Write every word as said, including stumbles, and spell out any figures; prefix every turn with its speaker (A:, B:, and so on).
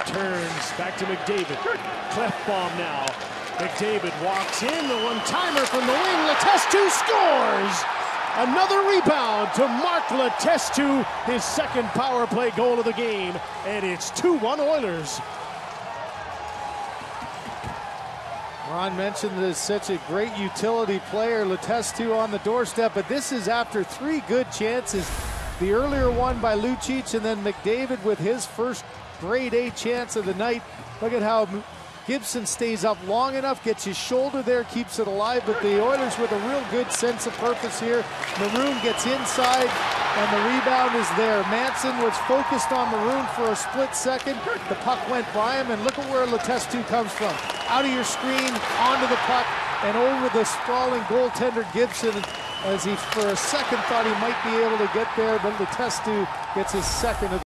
A: Turns back to McDavid. Cleft bomb now. McDavid walks in. The one-timer from the wing. Letestu scores! Another rebound to Mark Letestu. His second power play goal of the game. And it's two one Oilers.
B: Ron mentioned that it's such a great utility player, Letestu on the doorstep, but this is after three good chances. The earlier one by Lucic, and then McDavid with his first grade A chance of the night. Look at how Gibson stays up long enough, gets his shoulder there, keeps it alive, but the Oilers with a real good sense of purpose here. Maroon gets inside, and the rebound is there. Manson was focused on Maroon for a split second. The puck went by him, and look at where Letestu comes from. Out of your screen, onto the puck, and over the sprawling goaltender Gibson, as he for a second thought he might be able to get there, but Letestu gets his second of